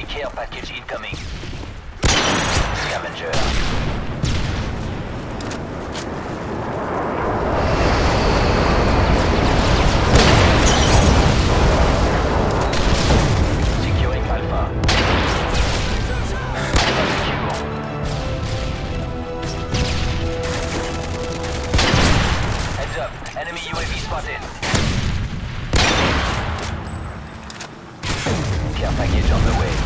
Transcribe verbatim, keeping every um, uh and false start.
Care package incoming. Scavenger. Enemy U A V spotted. Care package on the way.